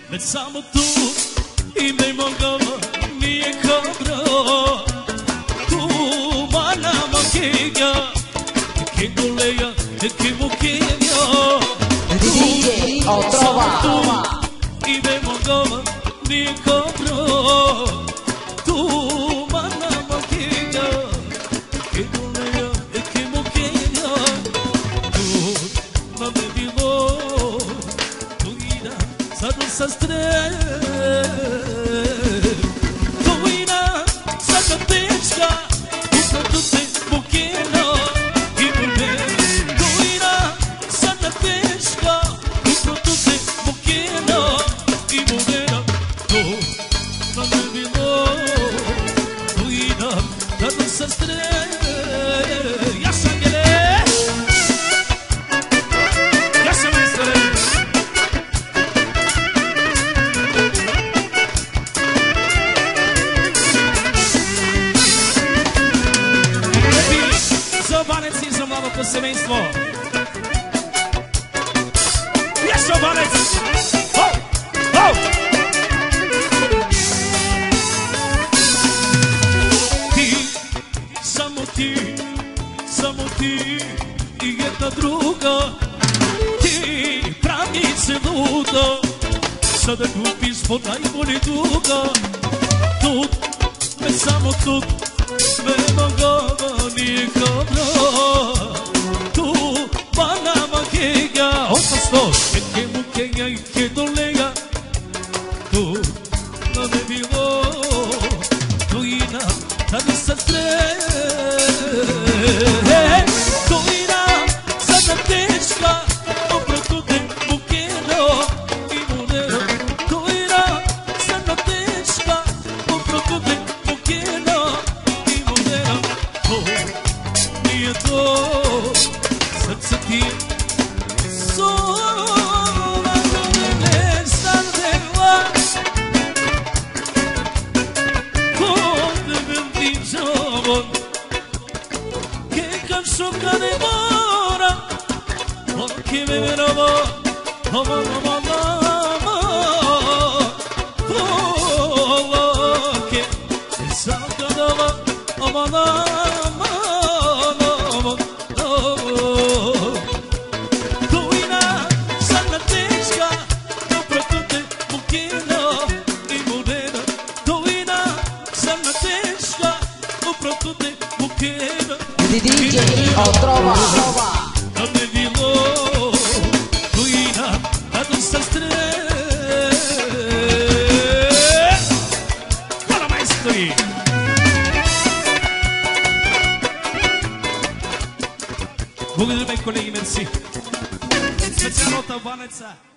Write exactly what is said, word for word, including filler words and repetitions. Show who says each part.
Speaker 1: već samo tu i me mogava nije dobro. Tu mana makega, che goleja, che mukenja. Tu samo tu i me mogava nije dobro. Tu mana makega, che goleja, che mukenja. Tu ma me bilo, tu ida sad sa stre. Tu ida sad na tečka, upravo te mukena i me. Tu ida sad na tečka, upravo te mukena i me. Tu ma me bilo, tu ida sad sa stre. Ja sam jele, ja sam istore. Zobanec i za mlado to semenstvo. Yes, Zobanec! Oh! Oh! Ti, samo ti, samo ti i jedna druga. Ti pravnice luda, sada kupi spod najbolji duga. Tut, me samo tut, me mogava nije dobro. Tu mana makega, opasto, che mukenja i che dolega. Tu ma me bilo, tu ina, tad sa stre. Tu ina, sad na tečka, oprotu te mukeno i munero. Tu ina, sad na tečka, oprotu te mukeno i munero. To nije to, srce ti sola ne stardeva. Come ben dicevo, che calcio cane mora, oh che me veravo, oh mamma mamma, oh che se saltava, oh mamma.
Speaker 2: Di D J Otrova.
Speaker 1: Non mi bilo, tu ina, ad un sastre. Hvala majstori. Благодаря, колеги, мерси. Специалната банеца.